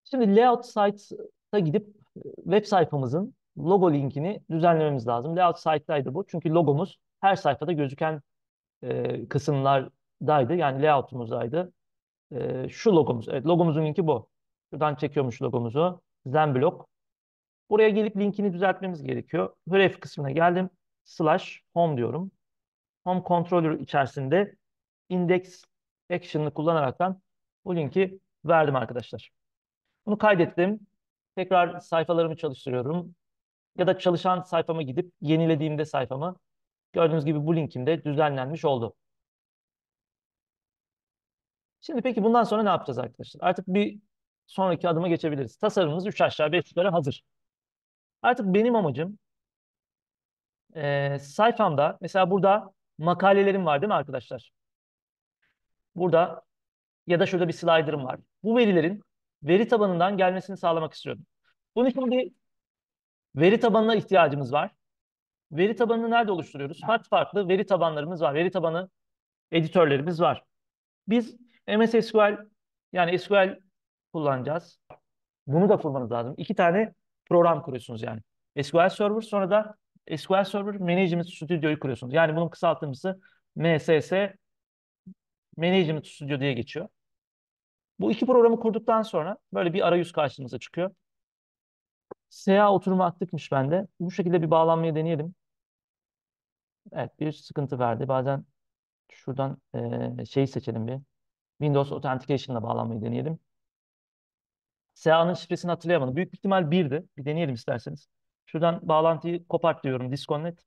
Şimdi layout site'a gidip web sayfamızın logo linkini düzenlememiz lazım. Layout site'daydı bu. Çünkü logomuz her sayfada gözüken kısımlardaydı. Yani layout'umuzdaydı. Şu logomuz. Evet, logomuzun linki bu. Şuradan çekiyormuş logomuzu. Zenblok. Buraya gelip linkini düzeltmemiz gerekiyor. Href kısmına geldim. Slash home diyorum. Home controller içerisinde index action'ını kullanaraktan bu linki verdim arkadaşlar. Bunu kaydettim. Tekrar sayfalarımı çalıştırıyorum. Ya da çalışan sayfama gidip yenilediğimde sayfamı gördüğünüz gibi bu linkimde düzenlenmiş oldu. Şimdi peki bundan sonra ne yapacağız arkadaşlar? Artık bir sonraki adıma geçebiliriz. Tasarımımız 3 aşağı 5 yukarı hazır. Artık benim amacım sayfamda mesela burada makalelerim var değil mi arkadaşlar? Burada ya da şurada bir slider'ım var. Bu verilerin veri tabanından gelmesini sağlamak istiyorum. Bunun için bir veri tabanına ihtiyacımız var. Veri tabanını nerede oluşturuyoruz? Farklı farklı veri tabanlarımız var. Veri tabanı editörlerimiz var. Biz MS SQL yani SQL kullanacağız. Bunu da kurmanız lazım. İki tane program kuruyorsunuz yani. SQL Server sonra da SQL Server Management Studio'yu kuruyorsunuz. Yani bunun kısaltılması MSS Management Studio diye geçiyor. Bu iki programı kurduktan sonra böyle bir arayüz karşımıza çıkıyor. SA oturumu aktifmiş bende. Bu şekilde bir bağlanmayı deneyelim. Evet, bir sıkıntı verdi. Bazen şuradan şeyi seçelim bir. Windows Authentication'la bağlanmayı deneyelim. SA'nın şifresini hatırlayamadım. Büyük ihtimal 1'di. Bir deneyelim isterseniz. Şuradan bağlantıyı kopart diyorum. Disconnect.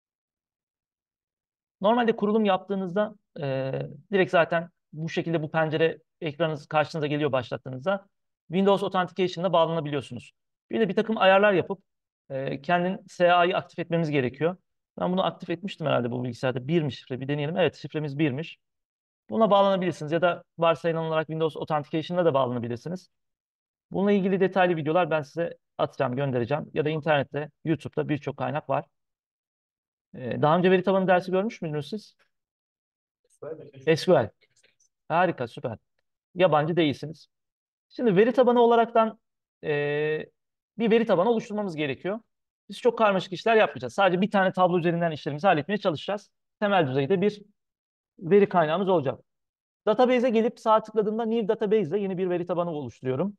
Normalde kurulum yaptığınızda direkt zaten bu şekilde bu pencere ekranınız karşınıza geliyor başlattığınızda. Windows Authentication'la bağlanabiliyorsunuz. Bir de bir takım ayarlar yapıp kendin SA'yı aktif etmemiz gerekiyor. Ben bunu aktif etmiştim herhalde bu bilgisayarda. 1'miş şifre. Bir deneyelim. Evet, şifremiz 1'miş. Buna bağlanabilirsiniz ya da varsayılan olarak Windows Authentication'la da bağlanabilirsiniz. Bununla ilgili detaylı videolar ben size atacağım, göndereceğim. Ya da internette, YouTube'da birçok kaynak var. Daha önce veri tabanı dersi görmüş müydünüz siz? SQL. Harika, süper. Yabancı değilsiniz. Şimdi veri tabanı olaraktan bir veri tabanı oluşturmamız gerekiyor. Biz çok karmaşık işler yapmayacağız. Sadece bir tane tablo üzerinden işlerimizi halletmeye çalışacağız. Temel düzeyde bir veri kaynağımız olacak. Database'e gelip sağ tıkladığımda New Database ile yeni bir veri tabanı oluşturuyorum.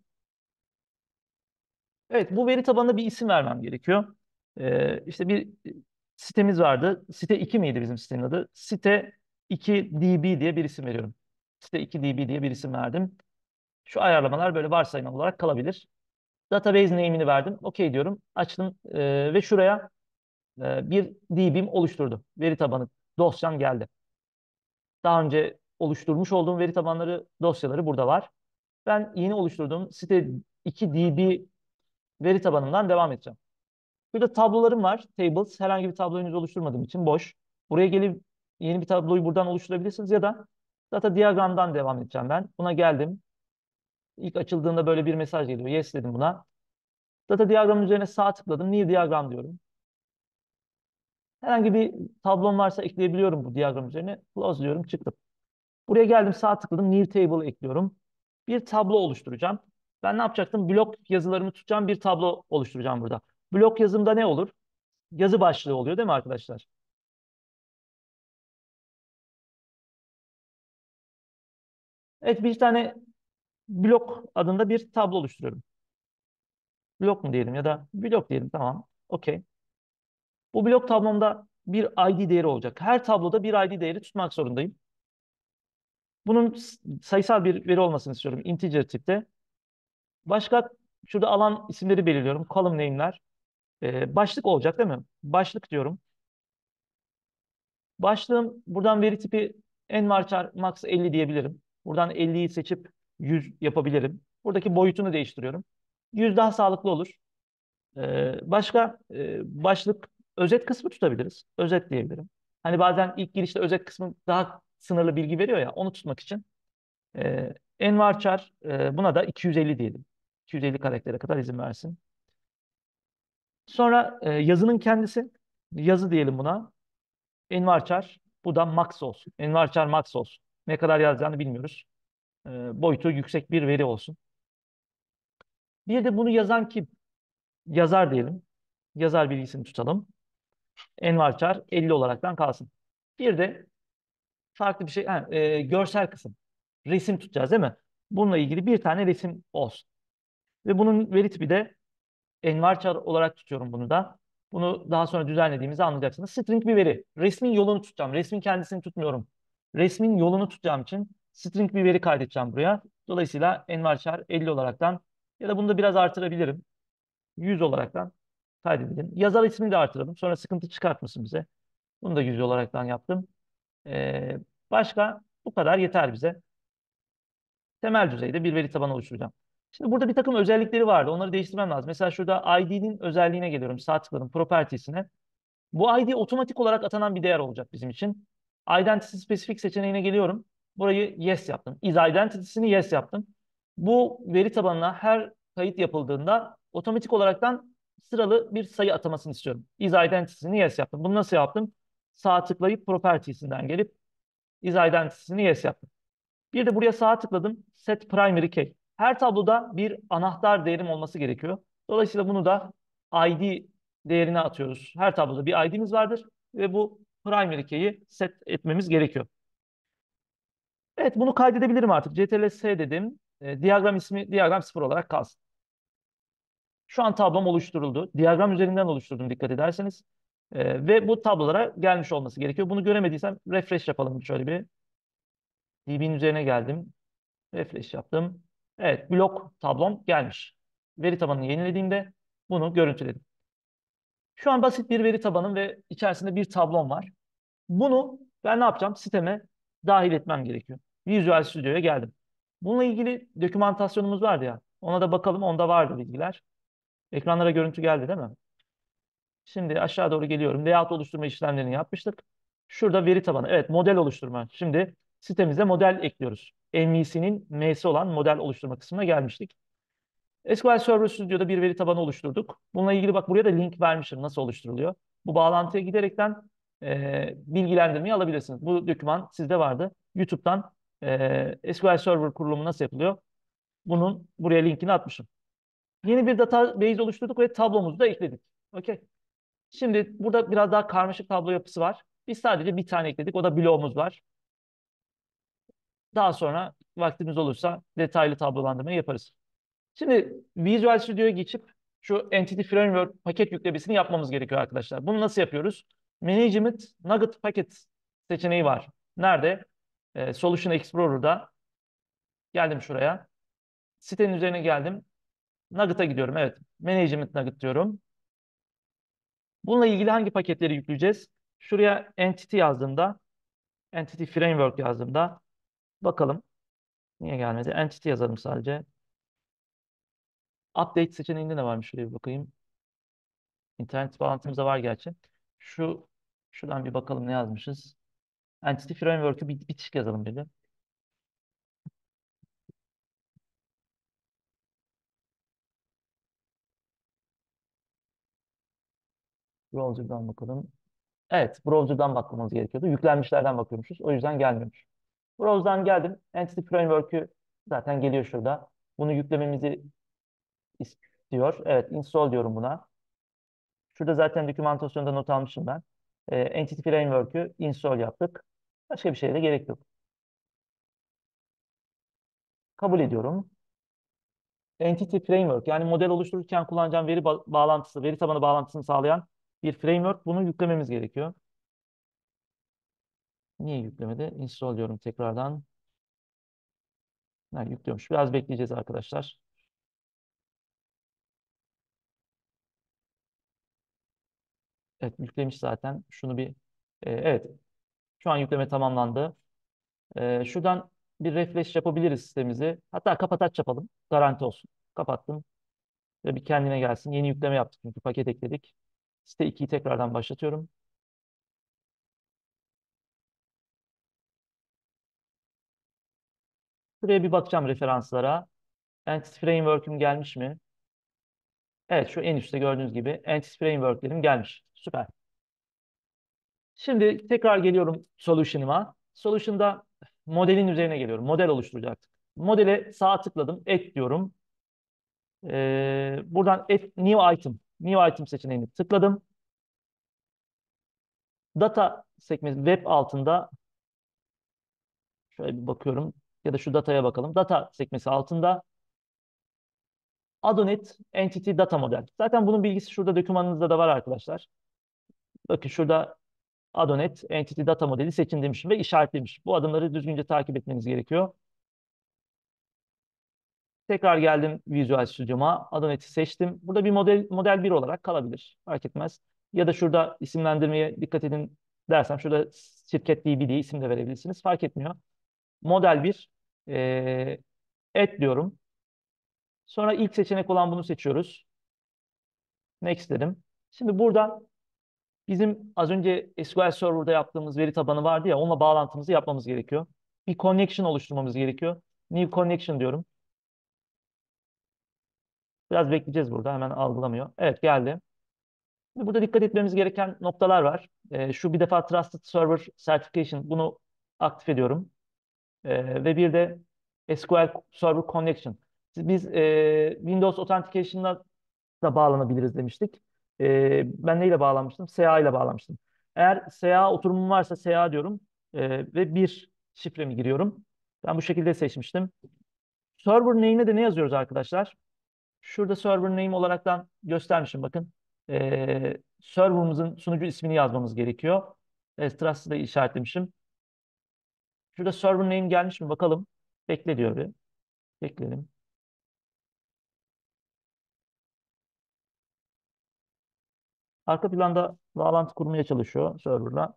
Evet, bu veri tabanına bir isim vermem gerekiyor. İşte bir sitemiz vardı. Site 2 miydi bizim sitenin adı? Site 2 DB diye bir isim veriyorum. Site 2 DB diye bir isim verdim. Şu ayarlamalar böyle varsayılan olarak kalabilir. Database name'ini verdim. OK diyorum. Açtım ve şuraya bir DB'm oluşturdu. Veri tabanı dosyam geldi. Daha önce oluşturmuş olduğum veri tabanları dosyaları burada var. Ben yeni oluşturduğum site 2 DB veri tabanından devam edeceğim. Burada tablolarım var. Tables. Herhangi bir tablo henüz oluşturmadığım için boş. Buraya gelip yeni bir tabloyu buradan oluşturabilirsiniz ya da data diyagramdan devam edeceğim ben. Buna geldim. İlk açıldığında böyle bir mesaj geliyor. Yes dedim buna. Data diyagramın üzerine sağ tıkladım. New diyagram diyorum. Herhangi bir tablom varsa ekleyebiliyorum bu diyagram üzerine. Close diyorum. Çıktım. Buraya geldim. Sağ tıkladım. New table ekliyorum. Bir tablo oluşturacağım. Ben ne yapacaktım? Blok yazılarımı tutacağım. Bir tablo oluşturacağım burada. Blok yazımda ne olur? Yazı başlığı oluyor değil mi arkadaşlar? Evet, bir tane blok adında bir tablo oluşturuyorum. Blok mu diyelim ya da blok diyelim, tamam. Okey. Bu blok tablomda bir ID değeri olacak. Her tabloda bir ID değeri tutmak zorundayım. Bunun sayısal bir veri olmasını istiyorum. Integer tipte. Başka şurada alan isimleri belirliyorum. Column name'ler. Başlık olacak değil mi? Başlık diyorum. Başlığım buradan veri tipi envarchar max 50 diyebilirim. Buradan 50'yi seçip 100 yapabilirim. Buradaki boyutunu değiştiriyorum. 100 daha sağlıklı olur. Başka başlık özet kısmı tutabiliriz. Özet diyebilirim. Hani bazen ilk girişte özet kısmı daha sınırlı bilgi veriyor ya, onu tutmak için. Envarchar buna da 250 diyelim. 250 karaktere kadar izin versin. Sonra yazının kendisi, yazı diyelim buna. Envarchar bu da max olsun. Envarchar max olsun. Ne kadar yazacağını bilmiyoruz. Boyutu yüksek bir veri olsun. Bir de bunu yazan kim? Yazar diyelim. Yazar bilgisini tutalım. Envar Çağrı 50 olaraktan kalsın. Bir de farklı bir şey, görsel kısım. Resim tutacağız değil mi? Bununla ilgili bir tane resim olsun. Ve bunun veri tipi de envar char olarak tutuyorum bunu da. Bunu daha sonra düzenlediğimizi anlayacaksınız. String bir veri. Resmin yolunu tutacağım. Resmin kendisini tutmuyorum. Resmin yolunu tutacağım için string bir veri kaydedeceğim buraya. Dolayısıyla envar char 50 olaraktan ya da bunu da biraz artırabilirim. 100 olaraktan kaydedelim. Yazar ismini de artıralım. Sonra sıkıntı çıkartmasın bize. Bunu da 100 olaraktan yaptım. Ee, Başka bu kadar yeter bize. Temel düzeyde bir veri tabanı oluşturacağım. Şimdi burada bir takım özellikleri vardı. Onları değiştirmem lazım. Mesela şurada ID'nin özelliğine geliyorum. Sağ tıkladım properties'ine. Bu ID otomatik olarak atanan bir değer olacak bizim için. Identity specific seçeneğine geliyorum. Burayı yes yaptım. Is identity'sini yes yaptım. Bu veri tabanına her kayıt yapıldığında otomatik olaraktan sıralı bir sayı atamasını istiyorum. Is identity'sini yes yaptım. Bunu nasıl yaptım? Sağ tıklayıp properties'inden gelip is identity'sini yes yaptım. Bir de buraya sağa tıkladım. Set primary key. Her tabloda bir anahtar değerim olması gerekiyor. Dolayısıyla bunu da ID değerine atıyoruz. Her tabloda bir ID'miz vardır ve bu primary key'i set etmemiz gerekiyor. Evet, bunu kaydedebilirim artık. CTRL-S dedim. Diyagram ismi diyagram 0 olarak kalsın. Şu an tablom oluşturuldu. Diyagram üzerinden oluşturdum dikkat ederseniz. Ve bu tablolara gelmiş olması gerekiyor. Bunu göremediysem refresh yapalım şöyle bir. DB'nin üzerine geldim. Refresh yaptım. Evet, blok tablom gelmiş. Veri tabanını yenilediğimde bunu görüntüledim. Şu an basit bir veri tabanım ve içerisinde bir tablom var. Bunu ben ne yapacağım? Siteme dahil etmem gerekiyor. Visual Studio'ya geldim. Bununla ilgili dokümantasyonumuz vardı ya. Ona da bakalım. Onda vardı bilgiler. Ekranlara görüntü geldi değil mi? Şimdi aşağı doğru geliyorum. Layout oluşturma işlemlerini yapmıştık. Şurada veri tabanı. Evet, model oluşturma. Şimdi sitemize model ekliyoruz. MVC'nin M'si olan model oluşturma kısmına gelmiştik. SQL Server Studio'da bir veri tabanı oluşturduk. Bununla ilgili bak buraya da link vermişim nasıl oluşturuluyor. Bu bağlantıya giderekten bilgilendirmeyi alabilirsiniz. Bu doküman sizde vardı. YouTube'dan SQL Server kurulumu nasıl yapılıyor? Bunun buraya linkini atmışım. Yeni bir database oluşturduk ve tablomuzu da ekledik. Okey. Şimdi burada biraz daha karmaşık tablo yapısı var. Biz sadece bir tane ekledik. O da bloğumuz var. Daha sonra vaktimiz olursa detaylı tablolandırmayı yaparız. Şimdi Visual Studio'ya geçip şu Entity Framework paket yüklemesini yapmamız gerekiyor arkadaşlar. Bunu nasıl yapıyoruz? Management Nugget Packet seçeneği var. Nerede? Solution Explorer'da. Geldim şuraya. Sitenin üzerine geldim. Nugget'a gidiyorum. Evet. Management Nugget diyorum. Bununla ilgili hangi paketleri yükleyeceğiz? Şuraya Entity yazdığımda, Entity Framework yazdığımda bakalım. Niye gelmedi? Entity yazalım sadece. Update seçeneğinde ne varmış? Şuraya bir bakayım. İnternet bağlantımızda var gerçi. Şu Şuradan bir bakalım ne yazmışız. Entity Framework'ü bitişik yazalım dedi. Browser'dan bakalım. Evet, browser'dan bakmamız gerekiyordu. Yüklenmişlerden bakıyormuşuz. O yüzden gelmiyormuş. Browser'dan geldim. Entity Framework'ü zaten geliyor şurada. Bunu yüklememizi istiyor. Evet, install diyorum buna. Şurada zaten dokümantasyonda not almışım ben. Entity Framework'ü install yaptık. Başka bir şeye de gerek yok. Kabul ediyorum. Entity Framework yani model oluştururken kullanacağım veri bağlantısı, veri tabanı bağlantısını sağlayan bir framework. Bunu yüklememiz gerekiyor. Niye yüklemedi? Install diyorum tekrardan. Ha, yüklüyormuş. Biraz bekleyeceğiz arkadaşlar. Evet, yüklemiş zaten. Şunu bir evet. Şu an yükleme tamamlandı. Şuradan bir refresh yapabiliriz sitemizi. Hatta kapataç yapalım. Garanti olsun. Kapattım ve bir kendine gelsin. Yeni yükleme yaptık çünkü paket ekledik. Site 2'yi tekrardan başlatıyorum. Buraya bir bakacağım referanslara. Entity Framework'üm gelmiş mi? Evet, şu en üstte gördüğünüz gibi Entity Framework'lerim gelmiş. Süper. Şimdi tekrar geliyorum Solution'ıma. Solution'da modelin üzerine geliyorum. Model oluşturacaktık. Modele sağ tıkladım. Ek diyorum. Buradan New Item. New Item seçeneğini tıkladım. Data sekmesi web altında şöyle bir bakıyorum ya da şu dataya bakalım. Data sekmesi altında Adonet Entity Data Model. Zaten bunun bilgisi şurada dokümanınızda da var arkadaşlar. Bakın şurada Adonet Entity Data Modeli seçin demişim ve işaretlemiş. Bu adımları düzgünce takip etmeniz gerekiyor. Tekrar geldim Visual Studio'ma. Adonet'i seçtim. Burada bir model 1 olarak kalabilir. Fark etmez. Ya da şurada isimlendirmeye dikkat edin dersem şurada şirket DB diye isim de verebilirsiniz. Fark etmiyor. Model 1 add diyorum. Sonra ilk seçenek olan bunu seçiyoruz. Next dedim. Şimdi buradan bizim az önce SQL Server'da yaptığımız veri tabanı vardı ya, onunla bağlantımızı yapmamız gerekiyor. Bir connection oluşturmamız gerekiyor. New connection diyorum. Biraz bekleyeceğiz burada. Hemen algılamıyor. Evet, geldi. Şimdi burada dikkat etmemiz gereken noktalar var. Şu bir defa Trusted Server Certification, bunu aktif ediyorum. Ve bir de SQL Server Connection. Biz Windows Authentication'la da bağlanabiliriz demiştik. Ben neyle bağlanmıştım? SA ile bağlanmıştım. Eğer SA oturumum varsa SA diyorum ve bir şifremi giriyorum. Ben bu şekilde seçmiştim. Server name'e de ne yazıyoruz arkadaşlar? Şurada server name olaraktan göstermişim bakın. Server'ımızın sunucu ismini yazmamız gerekiyor. Trust'ı da işaretlemişim. Şurada server name gelmiş mi bakalım. Bekle diyor bir. Bekleyelim. Arka planda bağlantı kurmaya çalışıyor server'la.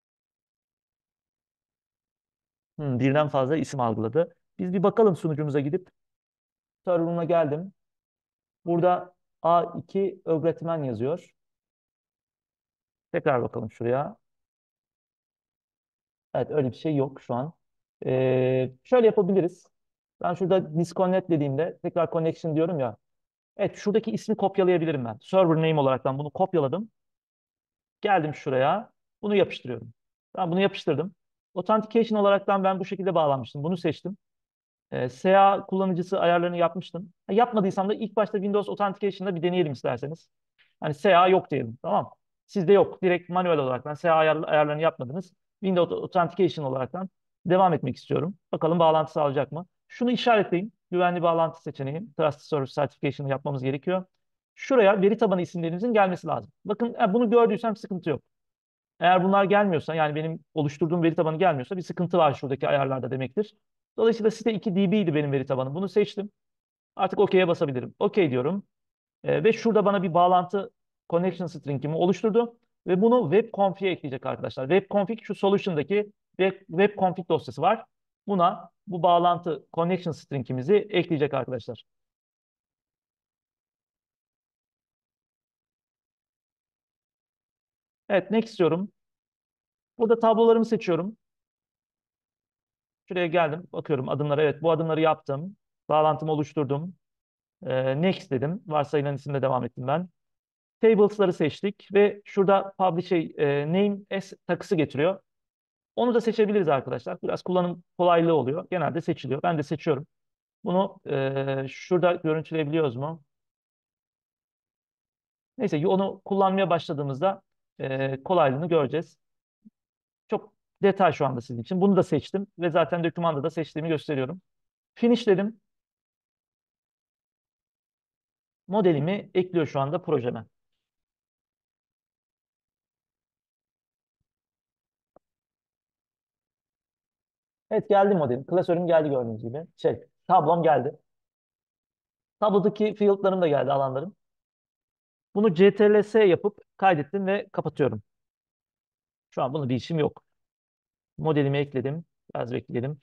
Birden fazla isim algıladı. Biz bir bakalım sunucumuza gidip server'ına geldim. Burada A2 öğretmen yazıyor. Tekrar bakalım şuraya. Evet, öyle bir şey yok şu an. Şöyle yapabiliriz. Ben şurada disconnect dediğimde tekrar connection diyorum ya. Evet, şuradaki ismi kopyalayabilirim ben. Server name olaraktan bunu kopyaladım. Geldim şuraya. Bunu yapıştırıyorum. Ben bunu yapıştırdım. Authentication olaraktan ben bu şekilde bağlanmıştım. Bunu seçtim. SEA kullanıcısı ayarlarını yapmıştım. Yapmadıysam da ilk başta Windows Authentication'da bir deneyelim isterseniz. Hani SEA yok diyelim. Tamam. Sizde yok. Direkt manuel olarak ben SEA ayarlarını yapmadınız. Windows Authentication olaraktan devam etmek istiyorum. Bakalım bağlantı sağlayacak mı? Şunu işaretleyin. Güvenli bağlantı seçeneği. Trusted Service Certification'ı yapmamız gerekiyor. Şuraya veri tabanı isimlerinizin gelmesi lazım. Bakın bunu gördüysem sıkıntı yok. Eğer bunlar gelmiyorsa, yani benim oluşturduğum veri tabanı gelmiyorsa bir sıkıntı var şuradaki ayarlarda demektir. Dolayısıyla site 2 DB idi benim veri tabanım. Bunu seçtim. Artık OK'ye basabilirim. OK diyorum. Ve şurada bana bir bağlantı connection string'imi oluşturdu. Ve bunu web config'e ekleyecek arkadaşlar. Web config şu solution'daki web config dosyası var. Buna bu bağlantı connection string'imizi ekleyecek arkadaşlar. Evet, next diyorum. Burada tablolarımı seçiyorum. Şuraya geldim. Bakıyorum adımlara. Evet, bu adımları yaptım. Bağlantımı oluşturdum. Next dedim. Varsayılan isimle devam ettim ben. Tables'ları seçtik ve şurada name as takısı getiriyor. Onu da seçebiliriz arkadaşlar. Biraz kullanım kolaylığı oluyor. Genelde seçiliyor. Ben de seçiyorum. Bunu şurada görüntüleyebiliyoruz mu? Neyse, onu kullanmaya başladığımızda kolaylığını göreceğiz. Çok detay şu anda sizin için. Bunu da seçtim ve zaten dokümanda da seçtiğimi gösteriyorum. Finish dedim. Modelimi ekliyor şu anda projeme. Evet, geldi modelim. Klasörüm geldi gördüğünüz gibi. Tablom geldi. Tablodaki field'larım da geldi, alanlarım. Bunu CTRL-S yapıp kaydettim ve kapatıyorum. Şu an bunun bir işim yok. Modelimi ekledim. Biraz bekleyelim.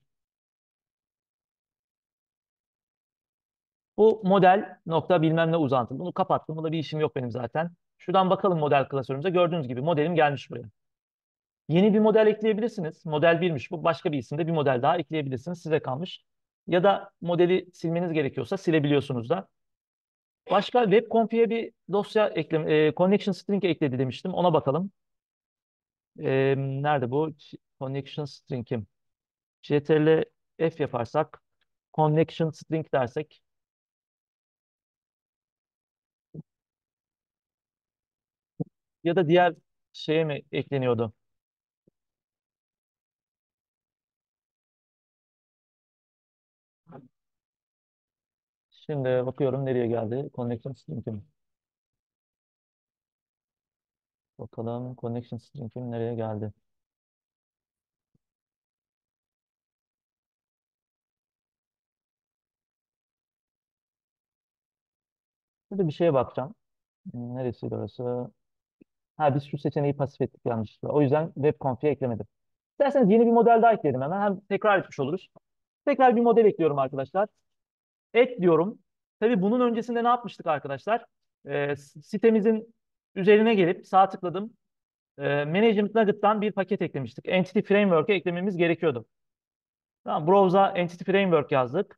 Bu model nokta bilmem ne uzantı. Bunu kapattım. Bunda bir işim yok benim zaten. Şuradan bakalım model klasörümüze. Gördüğünüz gibi modelim gelmiş buraya. Yeni bir model ekleyebilirsiniz. Model birmiş bu. Başka bir isimde bir model daha ekleyebilirsiniz. Size kalmış. Ya da modeli silmeniz gerekiyorsa silebiliyorsunuz da. Başka web config'e bir dosya connection string ekledi demiştim. Ona bakalım. Nerede bu? Connection string'im. Ctrl F yaparsak connection string dersek Ya da diğer şeye mi ekleniyordu? Şimdi bakıyorum nereye geldi. Connection string'im. Bakalım connection string'im nereye geldi. Burada bir şeye bakacağım. Neresiydi orası? Ha, biz şu seçeneği pasif ettik yanlışlıkla. O yüzden web config'e eklemedim. İsterseniz yeni bir model daha ekledim hemen. Hem tekrar etmiş oluruz. Tekrar bir model ekliyorum arkadaşlar. Ekliyorum. Tabii bunun öncesinde ne yapmıştık arkadaşlar? Sitemizin üzerine gelip sağ tıkladım. Management Nugget'tan bir paket eklemiştik. Entity Framework'e eklememiz gerekiyordu. Tamam, Browse'a Entity Framework yazdık.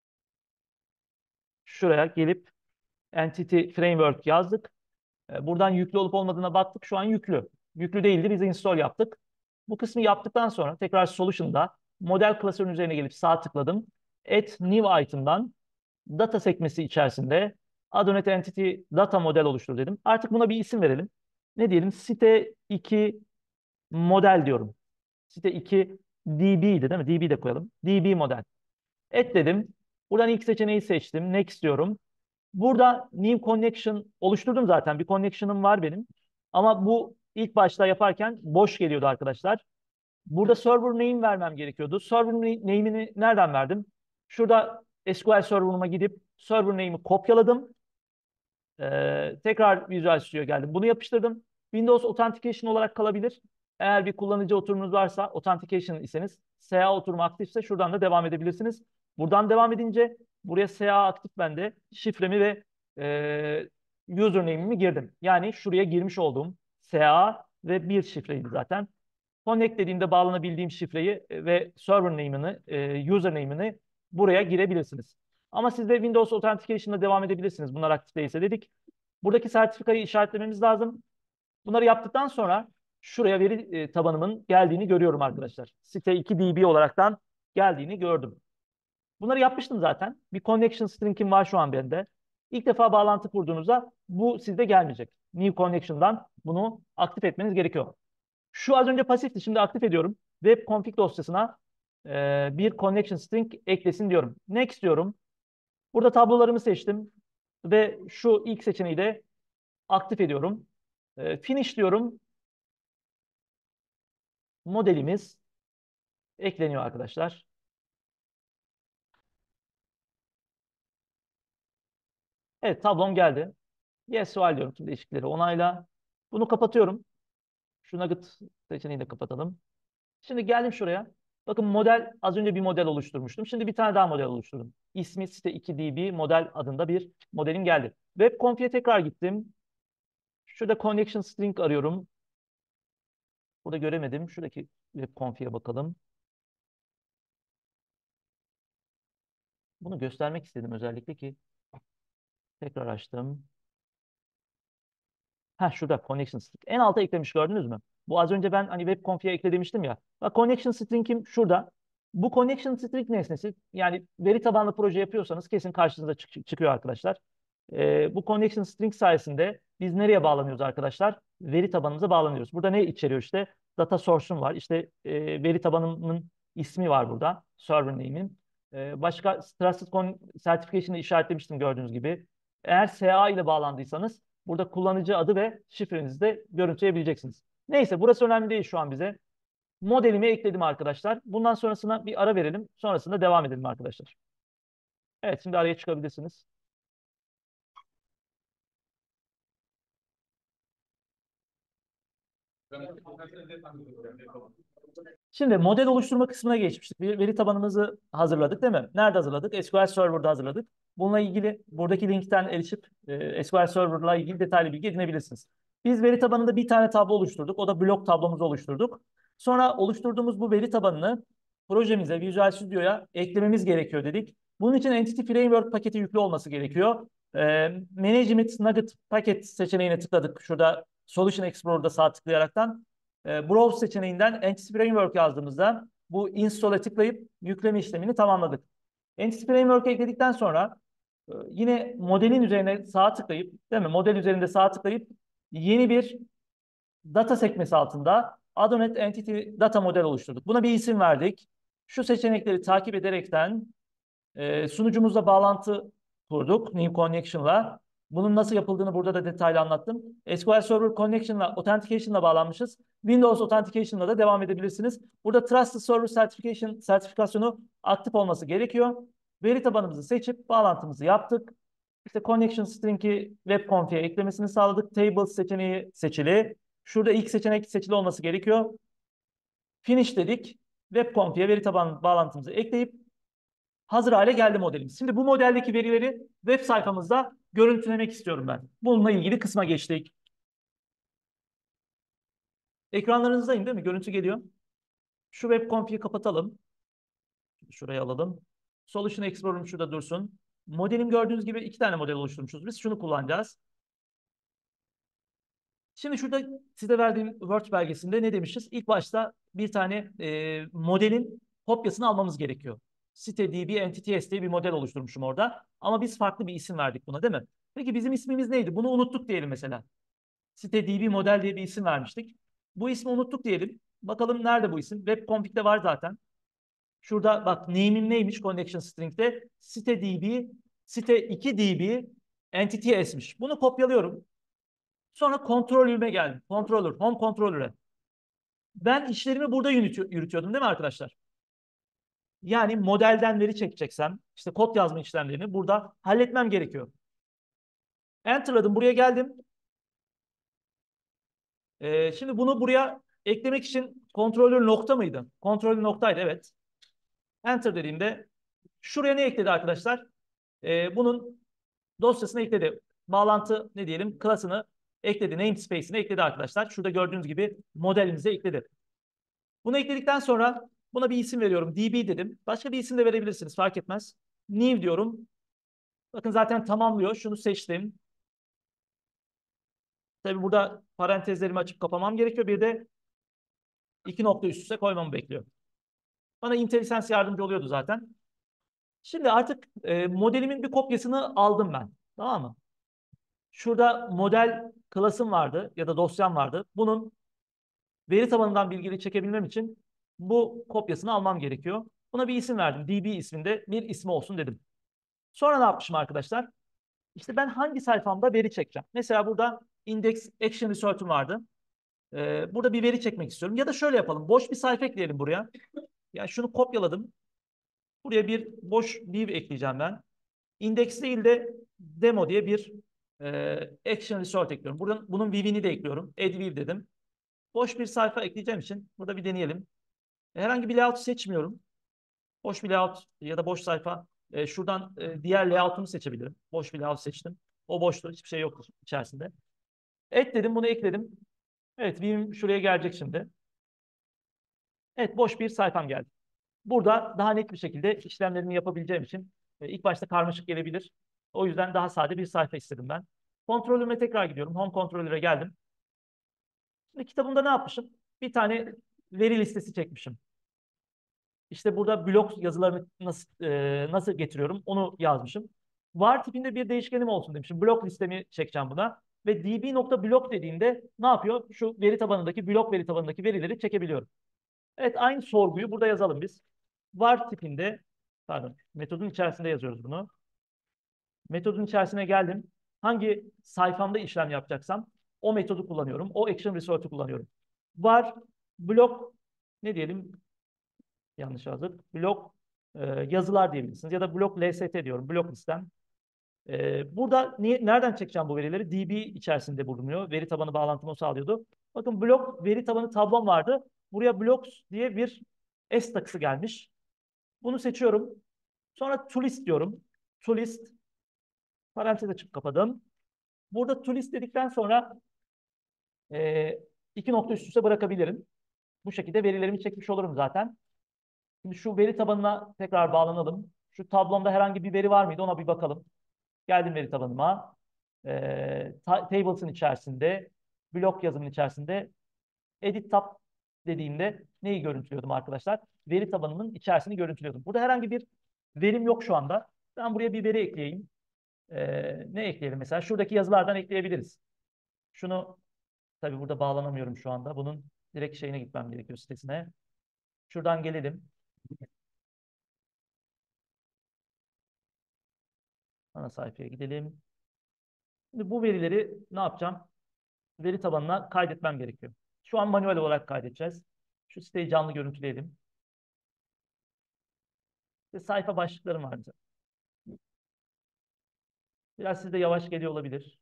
Şuraya gelip Entity Framework yazdık. Buradan yüklü olup olmadığına baktık. Şu an yüklü. Yüklü değildi. Biz install yaptık. Bu kısmı yaptıktan sonra tekrar Solution'da model klasörün üzerine gelip sağ tıkladım. Add New Item'dan data sekmesi içerisinde Adonet Entity Data Model oluştur dedim. Artık buna bir isim verelim. Ne diyelim? Site 2 model diyorum. Site 2 DB'ydi değil mi? DB de koyalım. DB model. Et dedim. Buradan ilk seçeneği seçtim. Next diyorum. Burada new connection oluşturdum zaten. Bir connection'ım var benim. Ama bu ilk başta yaparken boş geliyordu arkadaşlar. Burada server name vermem gerekiyordu. Server name'ini nereden verdim? Şurada SQL server'ıma gidip server name'i kopyaladım. Tekrar Visual Studio'ya geldim. Bunu yapıştırdım. Windows Authentication olarak kalabilir. Eğer bir kullanıcı oturumunuz varsa, Authentication iseniz, SA oturumu aktifse şuradan da devam edebilirsiniz. Buradan devam edince buraya SA aktif bende. Şifremi ve username'imi girdim. Yani şuraya girmiş olduğum SA ve bir şifreydi zaten. Connect dediğimde bağlanabildiğim şifreyi ve server name'ini, username'ini buraya girebilirsiniz. Ama siz de Windows Authentication'la devam edebilirsiniz. Bunlar aktif değilse dedik. Buradaki sertifikayı işaretlememiz lazım. Bunları yaptıktan sonra şuraya veri tabanımın geldiğini görüyorum arkadaşlar. Site 2 DB olaraktan geldiğini gördüm. Bunları yapmıştım zaten. Bir connection string'im var şu an bende. İlk defa bağlantı kurduğunuzda bu sizde gelmeyecek. New connection'dan bunu aktif etmeniz gerekiyor. Şu az önce pasifti. Şimdi aktif ediyorum. Web config dosyasına bir connection string eklesin diyorum. Next diyorum. Burada tablolarımı seçtim. Ve şu ilk seçeneği de aktif ediyorum. Finish diyorum. Modelimiz ekleniyor arkadaşlar. Evet, tablom geldi. Yes, sual diyorum. Tüm değişiklikleri onayla. Bunu kapatıyorum. Şu nugget seçeneğini de kapatalım. Şimdi geldim şuraya. Bakın model, az önce bir model oluşturmuştum. Şimdi bir tane daha model oluşturdum. İsmi site 2DB model adında bir modelim geldi. Web config'e tekrar gittim. Şurada connection string arıyorum. Burada göremedim. Şuradaki web config'e bakalım. Bunu göstermek istedim özellikle ki tekrar açtım. Ha, şurada connection string. En alta eklemiş, gördünüz mü? Bu az önce ben hani web config'e ekle demiştim ya. Bak, connection string'im şurada. Bu connection string nesnesi, yani veri tabanlı proje yapıyorsanız kesin karşınıza çıkıyor arkadaşlar. Bu connection string sayesinde biz nereye bağlanıyoruz arkadaşlar? Veri tabanımıza bağlanıyoruz. Burada ne içeriyor işte? Data source'um var. İşte veri tabanımın ismi var burada. Server name'im. Başka Trusted Certification'ı işaretlemiştim gördüğünüz gibi. Eğer SA ile bağlandıysanız burada kullanıcı adı ve şifrenizi de görüntüleyebileceksiniz. Neyse, burası önemli değil şu an bize. Modelimi ekledim arkadaşlar. Bundan sonrasına bir ara verelim. Sonrasında devam edelim arkadaşlar. Evet, şimdi araya çıkabilirsiniz. Şimdi model oluşturma kısmına geçmiştik. Bir veri tabanımızı hazırladık değil mi? Nerede hazırladık? SQL Server'da hazırladık. Bununla ilgili buradaki linkten erişip SQL Server'la ilgili detaylı bilgi edinebilirsiniz. Biz veri tabanında bir tane tablo oluşturduk. O da blok tablomuzu oluşturduk. Sonra oluşturduğumuz bu veri tabanını projemize, Visual Studio'ya eklememiz gerekiyor dedik. Bunun için Entity Framework paketi yüklü olması gerekiyor. Management Nugget paket seçeneğine tıkladık. Şurada Solution Explorer'da sağ tıklayaraktan. Browse seçeneğinden Entity Framework yazdığımızda bu install'e tıklayıp yükleme işlemini tamamladık. Entity Framework'e ekledikten sonra yine modelin üzerine sağ tıklayıp, değil mi? Model üzerinde sağ tıklayıp yeni bir data sekmesi altında Adonet Entity Data model oluşturduk. Buna bir isim verdik. Şu seçenekleri takip ederekten sunucumuzla bağlantı kurduk New Connection'la. Bunun nasıl yapıldığını burada da detaylı anlattım. SQL Server Connection'la, Authentication'la bağlanmışız. Windows Authentication'la da devam edebilirsiniz. Burada Trusted Server Certification sertifikasyonu aktif olması gerekiyor. Veri tabanımızı seçip bağlantımızı yaptık. İşte Connection String'i web config'e eklemesini sağladık. Tables seçeneği seçili. Şurada ilk seçenek seçili olması gerekiyor. Finish dedik. Web config'e veri tabanı bağlantımızı ekleyip hazır hale geldi modelimiz. Şimdi bu modeldeki verileri web sayfamızda görüntülemek istiyorum ben. Bununla ilgili kısma geçtik. Ekranlarınızdayım değil mi? Görüntü geliyor. Şu web config'i kapatalım. Şuraya alalım. Solution Explorer'ım şurada dursun. Modelim gördüğünüz gibi 2 tane model oluşturmuşuz. Biz şunu kullanacağız. Şimdi şurada size verdiğim Word belgesinde ne demişiz? İlk başta bir tane modelin kopyasını almamız gerekiyor. SiteDB Entity diye bir model oluşturmuşum orada. Ama biz farklı bir isim verdik buna değil mi? Peki bizim ismimiz neydi? Bunu unuttuk diyelim mesela. SiteDB model diye bir isim vermiştik. Bu ismi unuttuk diyelim. Bakalım nerede bu isim? Web config'de var zaten. Şurada bak name'im neymiş connection string'de? SiteDB, Site2DB Entity S'miş. Bunu kopyalıyorum. Sonra kontrolüme geldim. Controller, home controller'e. Ben işlerimi burada yürütüyordum değil mi arkadaşlar? Yani modelden veri çekeceksem, işte kod yazma işlemlerini burada halletmem gerekiyor. Enter'ladım, buraya geldim. Şimdi bunu buraya eklemek için kontrolör nokta mıydı? Kontrolör noktaydı, evet. Enter dediğimde şuraya ne ekledi arkadaşlar? Bunun dosyasını ekledi. Bağlantı ne diyelim? Klasını ekledi. Namespace'ini ekledi arkadaşlar. Şurada gördüğünüz gibi modelimize ekledi. Bunu ekledikten sonra buna bir isim veriyorum. DB dedim. Başka bir isim de verebilirsiniz. Fark etmez. New diyorum. Bakın zaten tamamlıyor. Şunu seçtim. Tabii burada parantezlerimi açıp kapamam gerekiyor. Bir de 2 nokta üst üste koymamı bekliyor. Bana IntelliSense yardımcı oluyordu zaten. Şimdi artık modelimin bir kopyasını aldım ben. Tamam mı? Şurada model klasım vardı ya da dosyam vardı. Bunun veri tabanından bilgileri çekebilmem için bu kopyasını almam gerekiyor. Buna bir isim verdim. DB isminde bir ismi olsun dedim. Sonra ne yapmışım arkadaşlar? İşte ben hangi sayfamda veri çekeceğim? Mesela burada index action resort'um vardı. Burada bir veri çekmek istiyorum. Ya da şöyle yapalım. Boş bir sayfa ekleyelim buraya. Yani şunu kopyaladım. Buraya bir boş div ekleyeceğim ben. Index değil de demo diye bir action resort ekliyorum. Buradan bunun viv'ini de ekliyorum. Add viv dedim. Boş bir sayfa ekleyeceğim için burada bir deneyelim. Herhangi bir layout seçmiyorum. Boş bir layout ya da boş sayfa. Şuradan diğer layout'umu seçebilirim. Boş bir layout seçtim. O boştu. Hiçbir şey yoktur içerisinde. Ekledim. Bunu ekledim. Evet. Viv'im şuraya gelecek şimdi. Evet. Boş bir sayfam geldi. Burada daha net bir şekilde işlemlerimi yapabileceğim için ilk başta karmaşık gelebilir. O yüzden daha sade bir sayfa istedim ben. Kontrolüme tekrar gidiyorum. Home kontrolüre geldim. Şimdi kitabımda ne yapmışım? Bir tane veri listesi çekmişim. İşte burada blok yazılarını nasıl getiriyorum onu yazmışım. Var tipinde bir değişkenim olsun demişim. Blok listemi çekeceğim buna. Ve db.block dediğinde ne yapıyor? Şu veri tabanındaki blok veri tabanındaki verileri çekebiliyorum. Evet, aynı sorguyu burada yazalım biz. Var tipinde, pardon, metodun içerisinde yazıyoruz bunu. Metodun içerisine geldim. Hangi sayfamda işlem yapacaksam o metodu kullanıyorum. O action resort'u kullanıyorum. Var blok ne diyelim, yanlış yazdık. Blok yazılar diyebilirsiniz. Ya da blok lst diyorum. Blok listem. Burada nereden çekeceğim bu verileri? DB içerisinde bulunuyor. Veri tabanı bağlantımı sağlıyordu. Bakın blok veri tabanı tablom vardı. Buraya blocks diye bir S takısı gelmiş. Bunu seçiyorum. Sonra toList diyorum. toList parantez açıp kapadım. Burada toList dedikten sonra 2 nokta üst üste bırakabilirim. Bu şekilde verilerimi çekmiş olurum zaten. Şimdi şu veri tabanına tekrar bağlanalım. Şu tablomda herhangi bir veri var mıydı ona bir bakalım. Geldim veri tabanıma. Tables'ın içerisinde, blok yazımın içerisinde Edit Tab dediğimde neyi görüntülüyordum arkadaşlar? Veri tabanının içerisini görüntülüyordum. Burada herhangi bir verim yok şu anda. Ben buraya bir veri ekleyeyim. Ne ekleyelim mesela? Şuradaki yazılardan ekleyebiliriz. Şunu Tabii burada bağlanamıyorum şu anda. Bunun direkt şeyine gitmem gerekiyor, sitesine. Şuradan gelelim. Ana sayfaya gidelim. Şimdi bu verileri ne yapacağım? Veri tabanına kaydetmem gerekiyor. Şu an manuel olarak kaydedeceğiz. Şu siteyi canlı görüntüleyelim. Ve sayfa başlıklarım var. Biraz sizde yavaş geliyor olabilir.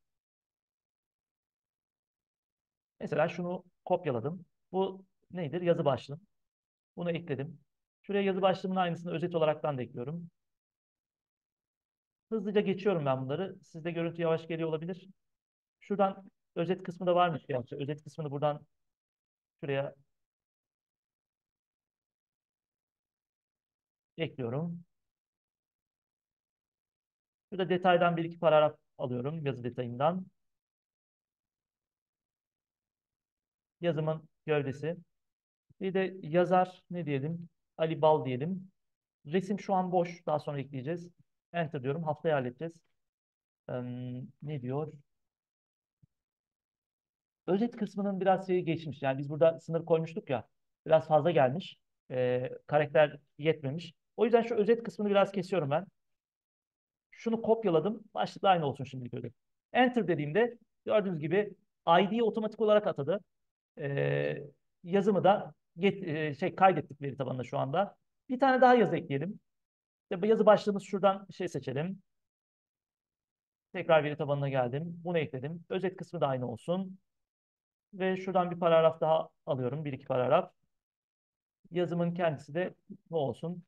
Mesela şunu kopyaladım. Bu nedir? Yazı başlığım. Bunu ekledim. Şuraya yazı başlığımın aynısını özet olaraktan da ekliyorum. Hızlıca geçiyorum ben bunları. Sizde görüntü yavaş geliyor olabilir. Şuradan özet kısmı da varmış gerçi. Özet kısmını buradan şuraya ekliyorum. Şurada detaydan bir iki paragraf alıyorum yazı detayından. Yazımın gövdesi. Bir de yazar ne diyelim? Ali Bal diyelim. Resim şu an boş. Daha sonra ekleyeceğiz. Enter diyorum. Haftaya halledeceğiz. Ne diyor? Özet kısmının biraz şeyi geçmiş. Yani biz burada sınır koymuştuk ya. Biraz fazla gelmiş. Karakter yetmemiş. O yüzden şu özet kısmını biraz kesiyorum ben. Şunu kopyaladım. Başlıkla aynı olsun şimdilik öyle. Enter dediğimde gördüğünüz gibi ID'yi otomatik olarak atadı. Ee, yazımı da kaydettik veri tabanında şu anda. Bir tane daha yazı ekleyelim. İşte bu yazı başlığımız şuradan şey seçelim. Tekrar veri tabanına geldim. Bunu ekledim. Özet kısmı da aynı olsun. Ve şuradan bir paragraf daha alıyorum. Bir iki paragraf. Yazımın kendisi de bu olsun.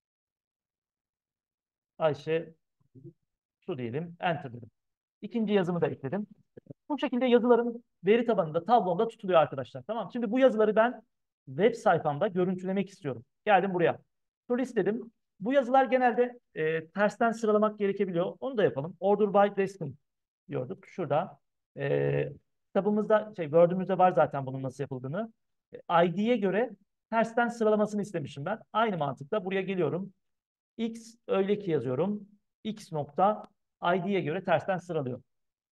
Ayşe su diyelim. Enter dedim. İkinci yazımı da ekledim. Bu şekilde yazılarım veri tabanında, tablomda tutuluyor arkadaşlar. Tamam. Şimdi bu yazıları ben web sayfamda görüntülemek istiyorum. Geldim buraya. Şu listedim. Bu yazılar genelde tersten sıralamak gerekebiliyor. Onu da yapalım. Order by destination diyorduk. Şurada. Kitabımızda, Word'ümüzde var zaten bunun nasıl yapıldığını. ID'ye göre tersten sıralamasını istemişim ben. Aynı mantıkla buraya geliyorum. X öyle ki yazıyorum. X nokta ID'ye göre tersten sıralıyor.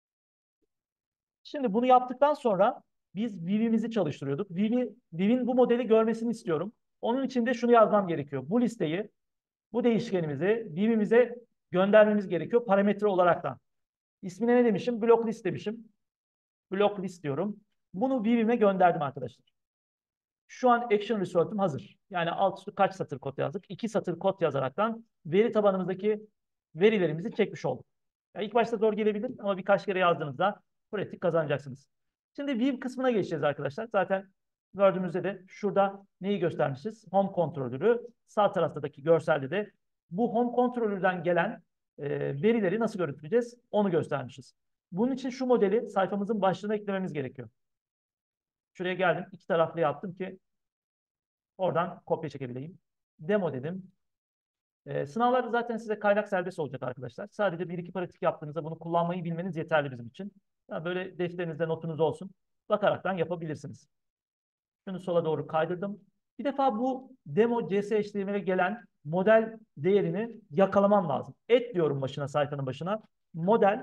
Şimdi bunu yaptıktan sonra biz Viv'imizi çalıştırıyorduk. Viv'in bu modeli görmesini istiyorum. Onun için de şunu yazmam gerekiyor. Bu listeyi, bu değişkenimizi Viv'imize göndermemiz gerekiyor parametre olaraktan. İsmine ne demişim? Block list demişim. Block list diyorum. Bunu Viv'ime gönderdim arkadaşlar. Şu an action result'üm hazır. Yani alt üstü kaç satır kod yazdık? 2 satır kod yazaraktan veri tabanımızdaki verilerimizi çekmiş olduk. Yani ilk başta zor gelebilir ama birkaç kere yazdığınızda pratik kazanacaksınız. Şimdi view kısmına geçeceğiz arkadaşlar. Zaten gördüğümüzde de şurada neyi göstermişiz? Home kontrolörü. Sağ taraftaki görselde de bu home kontrolörden gelen verileri nasıl görüntüleyeceğiz? Onu göstermişiz. Bunun için şu modeli sayfamızın başlığına eklememiz gerekiyor. Şuraya geldim. İki taraflı yaptım ki oradan kopya çekebileyim. Demo dedim. Sınavlarda zaten size kaynak serbest olacak arkadaşlar. Sadece bir iki pratik yaptığınızda bunu kullanmayı bilmeniz yeterli bizim için. Yani böyle defterinizde notunuz olsun. Bakaraktan yapabilirsiniz. Şunu sola doğru kaydırdım. Bir defa bu demo CS HTML'e gelen model değerini yakalamam lazım. Et diyorum başına, sayfanın başına. Model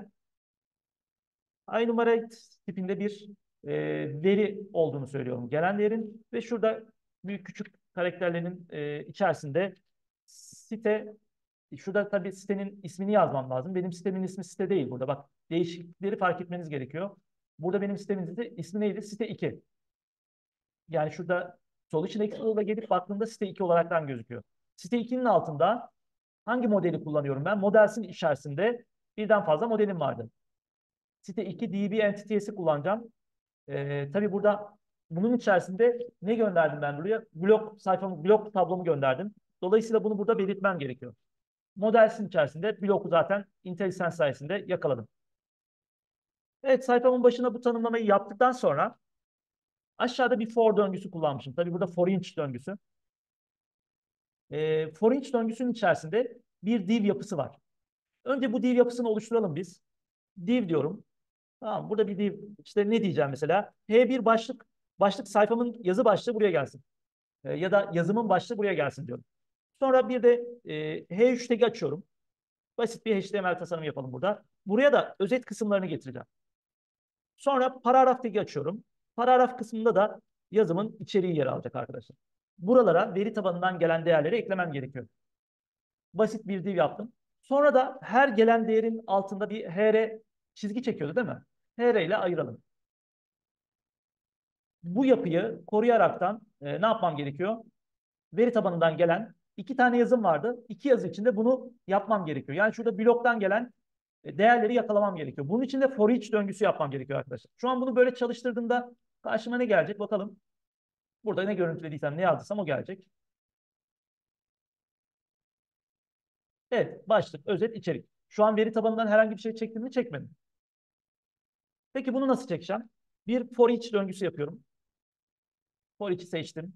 iNumerate tipinde bir veri olduğunu söylüyorum gelen değerin ve şurada büyük küçük karakterlerin içerisinde site, şurada tabii sitenin ismini yazmam lazım. Benim sitemin ismi site değil burada. Bak, değişiklikleri fark etmeniz gerekiyor. Burada benim sitemin ismi neydi? Site 2. Yani şurada sol içindeki soruda gelip baktığımda site 2 olaraktan gözüküyor. Site 2'nin altında hangi modeli kullanıyorum ben? Modelsin içerisinde birden fazla modelim vardı. Site 2 DB Entity'si kullanacağım. Tabii burada bunun içerisinde ne gönderdim ben buraya? Blok sayfamı, blok tablomu gönderdim. Dolayısıyla bunu burada belirtmem gerekiyor. Modelsin içerisinde bloku zaten IntelliSense sayesinde yakaladım. Evet, sayfamın başına bu tanımlamayı yaptıktan sonra aşağıda bir for döngüsü kullanmışım. Tabii burada for each döngüsü. For each döngüsünün içerisinde bir div yapısı var. Önce bu div yapısını oluşturalım biz. Div diyorum. Tamam, burada bir div, işte ne diyeceğim mesela? H1 başlık sayfamın yazı başlığı buraya gelsin. Ya da yazımın başlığı buraya gelsin diyorum. Sonra bir de H3 tagi açıyorum. Basit bir HTML tasarım yapalım burada. Buraya da özet kısımlarını getireceğim. Sonra paragraf tagi açıyorum. Paragraf kısmında da yazımın içeriği yer alacak arkadaşlar. Buralara veri tabanından gelen değerleri eklemem gerekiyor. Basit bir div yaptım. Sonra da her gelen değerin altında bir HR çizgi çekiyordu değil mi? HR ile ayıralım. Bu yapıyı koruyaraktan ne yapmam gerekiyor? Veri tabanından gelen iki tane yazım vardı. İki yazı içinde bunu yapmam gerekiyor. Yani şurada bloktan gelen değerleri yakalamam gerekiyor. Bunun için de for each döngüsü yapmam gerekiyor arkadaşlar. Şu an bunu böyle çalıştırdığımda karşıma ne gelecek bakalım. Burada ne görüntülediysem, ne yazdıysam o gelecek. Evet, başlık, özet, içerik. Şu an veri tabanından herhangi bir şey çektim mi? Çekmedim. Peki bunu nasıl çekeceğim? Bir for each döngüsü yapıyorum. For each'i seçtim.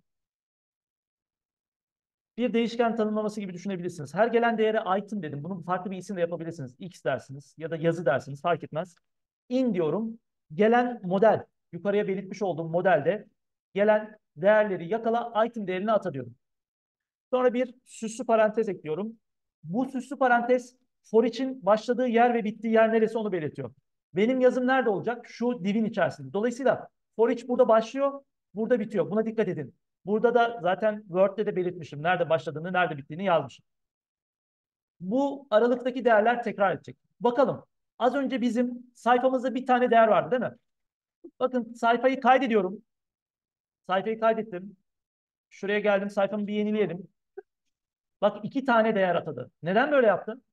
Bir değişken tanımlaması gibi düşünebilirsiniz. Her gelen değere item dedim. Bunun farklı bir isim de yapabilirsiniz. X dersiniz ya da yazı dersiniz, fark etmez. In diyorum. Gelen model, yukarıya belirtmiş olduğum modelde gelen değerleri yakala, item değerini ata diyorum. Sonra bir süslü parantez ekliyorum. Bu süslü parantez for için başladığı yer ve bittiği yer neresi onu belirtiyor. Benim yazım nerede olacak? Şu divin içerisinde. Dolayısıyla for each burada başlıyor, burada bitiyor. Buna dikkat edin. Burada da zaten Word'de de belirtmişim. Nerede başladığını, nerede bittiğini yazmışım. Bu aralıktaki değerler tekrar edecek. Bakalım. Az önce bizim sayfamızda bir tane değer vardı değil mi? Bakın sayfayı kaydediyorum. Sayfayı kaydettim. Şuraya geldim. Sayfamı bir yenileyelim. Bak iki tane değer atadı. Neden böyle yaptın?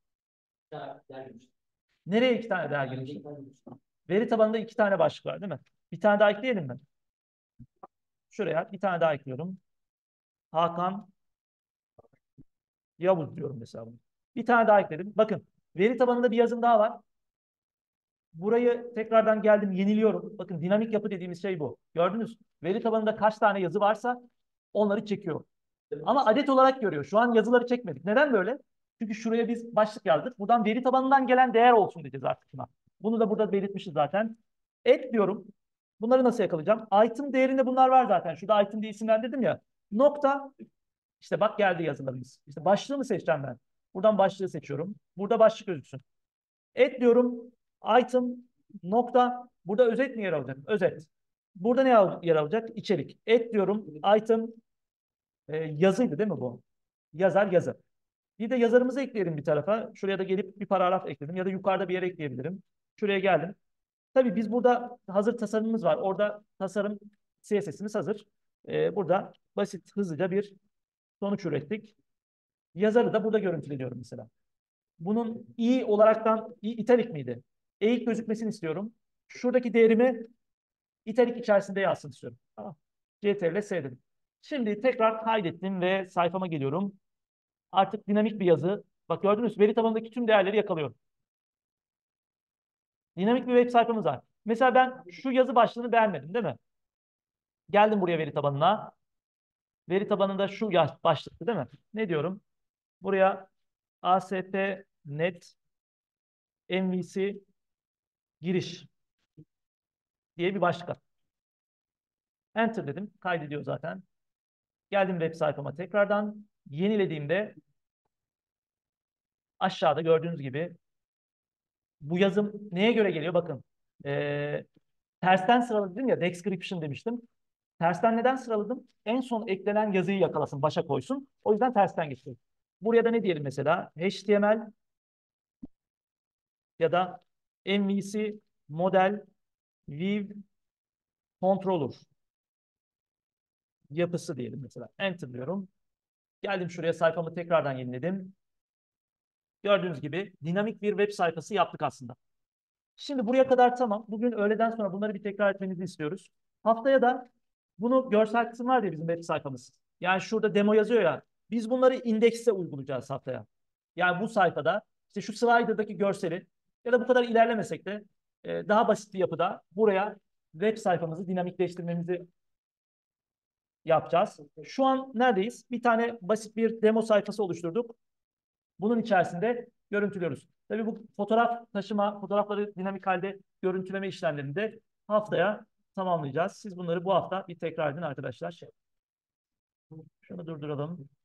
Nereye iki tane değer girmiş? Veri tabanında iki tane başlık var değil mi? Bir tane daha ekleyelim mi? Şuraya bir tane daha ekliyorum. Hakan Yavuz diyorum mesela bunu. Bir tane daha ekledim. Bakın veri tabanında bir yazım daha var. Burayı tekrardan geldim yeniliyorum. Bakın dinamik yapı dediğimiz şey bu. Gördünüz. Veri tabanında kaç tane yazı varsa onları çekiyor. Ama adet olarak görüyor. Şu an yazıları çekmedik. Neden böyle? Çünkü şuraya biz başlık yazdık. Buradan veri tabanından gelen değer olsun diyeceğiz artık buna. Bunu da burada belirtmişiz zaten. Et diyorum. Bunları nasıl yakalayacağım? Item değerinde bunlar var zaten. Şurada item diye isimlendirdim ya. Nokta. İşte bak geldi yazılarımız. İşte başlığı mı seçeceğim ben? Buradan başlığı seçiyorum. Burada başlık gözüksün. Et diyorum. Item nokta. Burada özet mi yer alacak? Özet. Burada ne yer alacak? İçerik. Et diyorum. Item yazıydı değil mi bu? Yazar yazı. Bir de yazarımızı ekleyelim bir tarafa. Şuraya da gelip bir paragraf ekledim. Ya da yukarıda bir yere ekleyebilirim. Şuraya geldim. Tabii biz burada hazır tasarımımız var. Orada tasarım CSS'imiz hazır. Burada basit, hızlıca bir sonuç ürettik. Yazarı da burada görüntülüyorum mesela. Bunun i olaraktan italik miydi? Eğik gözükmesini istiyorum. Şuradaki değerimi italik içerisinde yazsın istiyorum. Tamam. CTRL S dedim. Şimdi tekrar kaydettim ve sayfama geliyorum. Artık dinamik bir yazı. Bak gördünüz veri tabanındaki tüm değerleri yakalıyorum. Dinamik bir web sayfamız var. Mesela ben şu yazı başlığını beğenmedim değil mi? Geldim buraya veri tabanına. Veri tabanında şu başlıktı değil mi? Ne diyorum? Buraya ASP.NET MVC giriş diye bir başlık attım. Enter dedim. Kaydediyor zaten. Geldim web sayfama tekrardan. Yenilediğimde aşağıda gördüğünüz gibi bu yazım neye göre geliyor? Bakın. Tersten sıraladım ya. Description demiştim. Tersten neden sıraladım? En son eklenen yazıyı yakalasın, başa koysun. O yüzden tersten geçtim. Buraya da ne diyelim mesela? HTML ya da MVC model view controller yapısı diyelim mesela. Enter diyorum. Geldim şuraya sayfamı tekrardan yeniledim. Gördüğünüz gibi dinamik bir web sayfası yaptık aslında. Şimdi buraya kadar tamam. Bugün öğleden sonra bunları bir tekrar etmenizi istiyoruz. Haftaya da bunu görsel kısım var ya bizim web sayfamız. Yani şurada demo yazıyor ya. Biz bunları indekse uygulayacağız haftaya. Yani bu sayfada işte şu slider'daki görseli ya da bu kadar ilerlemesek de daha basit bir yapıda buraya web sayfamızı dinamikleştirmemizi yapacağız. Şu an neredeyiz? Bir tane basit bir demo sayfası oluşturduk. Bunun içerisinde görüntülüyoruz. Tabii bu fotoğraf taşıma, fotoğrafları dinamik halde görüntüleme işlemlerini de haftaya tamamlayacağız. Siz bunları bu hafta bir tekrar edin arkadaşlar. Şunu durduralım.